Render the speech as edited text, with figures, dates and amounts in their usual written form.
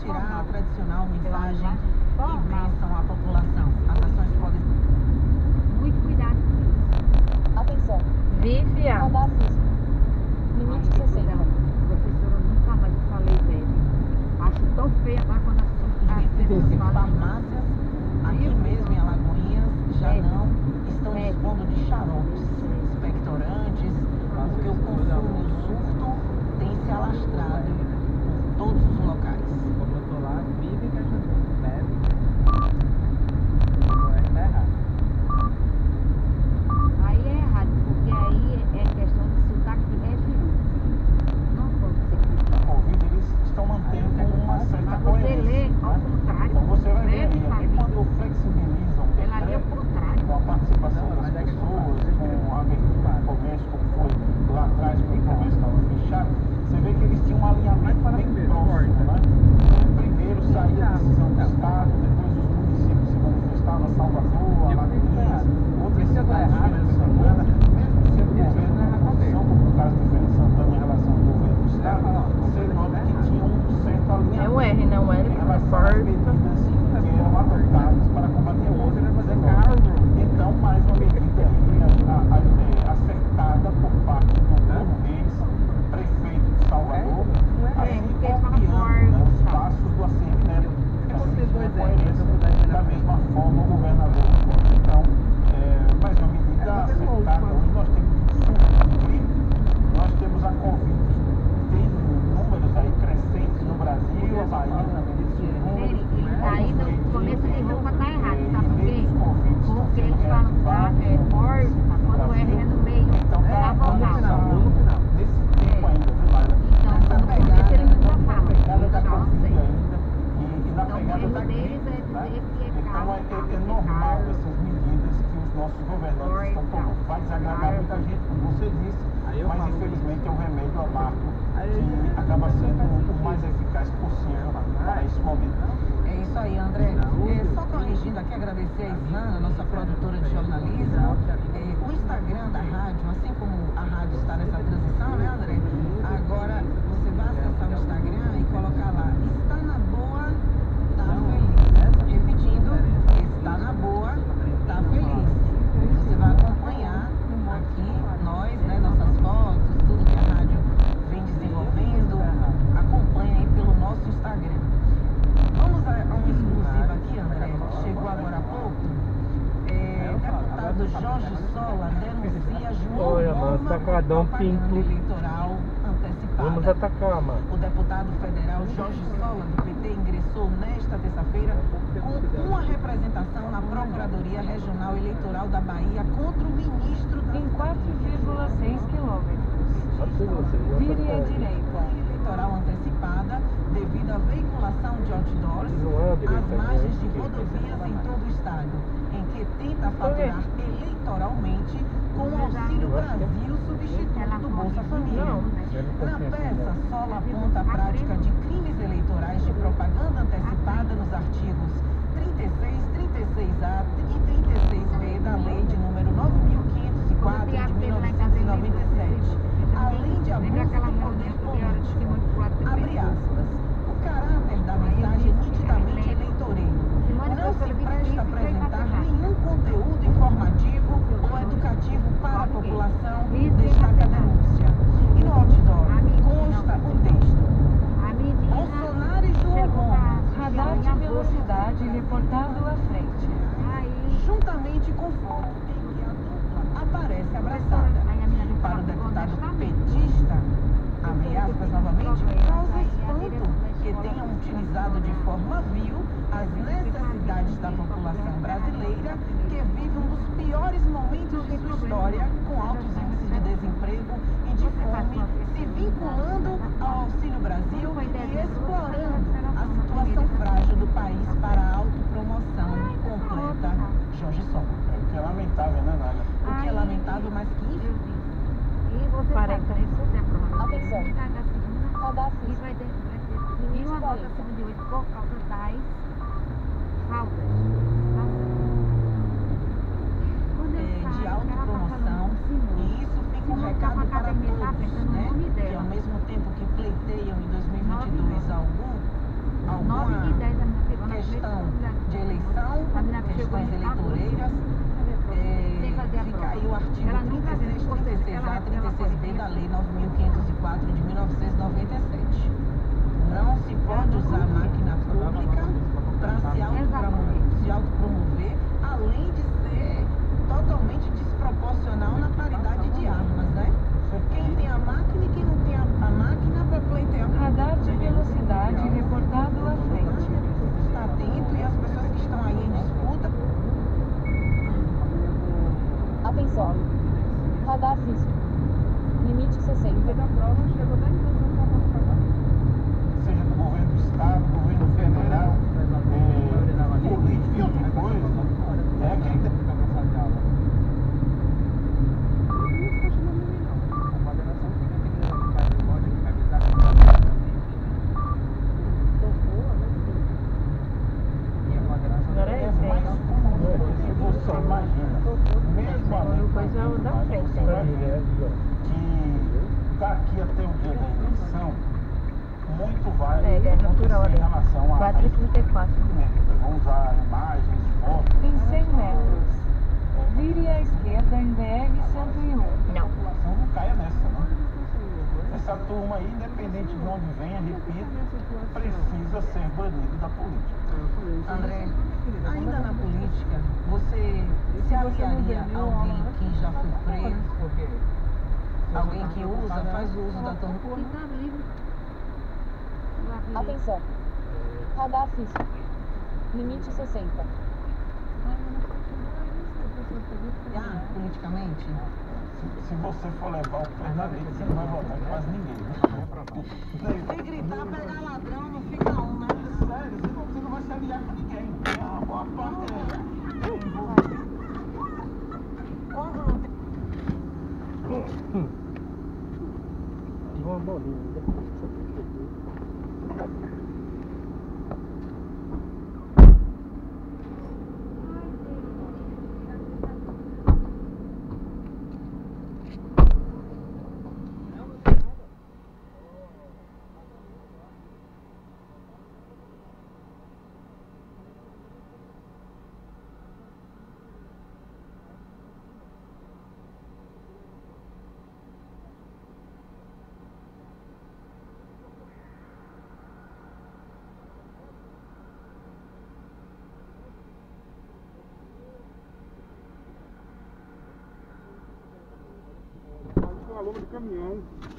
transmitirá a tradicional mensagem e bênção à população. As ações podem... Muito cuidado com isso. Atenção. Vívia. Radar físico. Limite 60. Professora, nunca mais eu falei velho. Acho tão feio agora quando as pessoas falam. Farmácias, aqui mesmo em Alagoinhas, já não estão dispondo de xaropes expectorantes, porque o consumo e o surto tem se alastrado por todos os locais. Como eu tô lá, vive que a gente bebe. É errado. Aí é errado, porque aí é questão de sotaque de região. Não pode ser que A Covid, eles estão mantendo uma certa mas você coerência, lê né? ao contrário. Então você vai ver Lê de aí, família. quando flexibilizam o Ela lê ao decreto, contrário. com a participação das pessoas, com a abertura do comércio, como foi lá atrás, quando o comércio estava fechado, você vê que eles tinham um alinhamento bem próximo, né? Primeiro saía a decisão do Estado, depois os municípios se manifestavam, Salvador, Alagoinhas, outras cidades de Santana, mesmo sendo o governo na condição, como no caso de Feira de Santana em relação ao governo do Estado, você nota que tinha um certo alinhamento É o R, não é? em relação às medidas que eram adotadas para combater o Covid-19. Então, mais uma medida aí acertada por parte do Bruno Reis, prefeito de Salvador, assim copiando, né, os passos do ACM Neto, assim com coerência da mesma forma o governador do Costa. Então, mais uma medida acertada. Hoje nós temos surto de gripe, nós temos a Covid, tem números aí crescentes no Brasil, a Bahia também desses números. Aí no começo de roupa tá errado, sabe por quê? Covid estão Porque sendo eles falam reativados. porta, quando o R é no meio, Então tá tá vogal. nesse tempo ainda, viu, Laila? Então, Nessa no pegada, começo eles nunca Na falam, pegada da eu já Covid sei. ainda e na Então, o pegada erro da deles gripe, é né? dizer que é Então caro, é normal essas medidas que os nossos governantes estão tomando. Vai desagradar muita gente, como você disse, mas infelizmente é um remédio amargo que acaba sendo o mais eficaz possível para esse momento. É isso aí, André. Só corrigindo aqui, agradecer a Isana, nossa produtora de jornalismo. O Instagram da rádio, assim como a rádio está nessa transição, né, André? Agora você vai acessar o Instagram e colocar lá, está na boa, tá feliz. Repetindo, está na boa, tá feliz. Você vai acompanhar aqui nós, né, nossas fotos, tudo que a rádio vem desenvolvendo, acompanha aí pelo nosso Instagram. Vamos a uma exclusiva aqui, André, que chegou agora há pouco. Deputado Jorge Sola denuncia João Olha, Roma nosso tacadão por propaganda pinto. eleitoral antecipada. Vamos atacar, mano. O deputado federal Jorge Sola, do PT, ingressou nesta terça-feira com uma representação na Procuradoria Regional Eleitoral da Bahia contra o ministro da Em 4,6 quilômetros. Vire à direita. Eleitoral antecipada devido à veiculação de outdoors às margens de rodovias em todo o estado, em que tenta faturar eleitoralmente com o Auxílio Brasil substituto do Bolsa Família. Na peça, Sola aponta a prática de crimes eleitorais de propaganda antecipada nos artigos 36, 36A e 36B da Lei de número 9.504 de 1997, além de abuso do poder político. Abre aspas. O caráter da mensagem é nitidamente eleitoreiro. Não se presta a apresentar nenhum conteúdo informativo ou educativo para a população, destaca a denúncia. E no outdoor consta o texto: Bolsonaro e João Roma, Radar de velocidade reportado à frente. juntamente com foto em que a dupla aparece abraçada. Para o deputado petista, abre aspas novamente, causa espanto que tenham utilizado de forma vil as necessidades da população brasileira que vive um dos piores momentos de sua história, com altos índices de desemprego e de fome, se vinculando ao Auxílio Brasil e explorando a situação frágil do país para a autopromoção completa. Jorge Sola. O que é lamentável, né, Nália? O que é lamentável, mas que infelizmente. E você sabe, se você aprovar. Atenção. Radar E físico. vai ter nenhuma volta acima de 8 por causa das faltas. De autopromoção, e isso fica um recado para todos, né? Que ao mesmo tempo que pleiteiam em 2022 alguma questões eleitoreiras, fica aí o artigo 36A, 36B da Lei 9.504 de 1997. Não se pode usar a máquina pública para se autopromover, além de ser totalmente desproporcional na paridade de armas, né? Quem tem a máquina e quem não tem a máquina para pleitear. Radar de velocidade reportado à frente. Está atento e as pessoas que estão aí em disputa. Atenção. Radar físico. Limite 60. Seja do governo do estado, governo federal, político e outra coisa, é quem tem. Daqui até o dia da eleição, muito vai acontecer em relação a 4h34. vão usar imagens, fotos. Em 100 metros. Vire à esquerda em BR-101. A população não caia nessa, né? Essa turma aí, independente de onde venha, repito, precisa ser banido da política. André, ainda na política, você se aliaria a alguém que já foi preso? Alguém que faz uso da tortura? Atenção. Radar físico. Limite 60. Politicamente? Se você for levar o pé da direita, você não vai votar em quase ninguém, né? Se gritar, pegar ladrão, não fica um, né? Sério, você não vai se aliar com ninguém. A boa parte Quando não tem... Uma bolinha. a lomba do caminhão.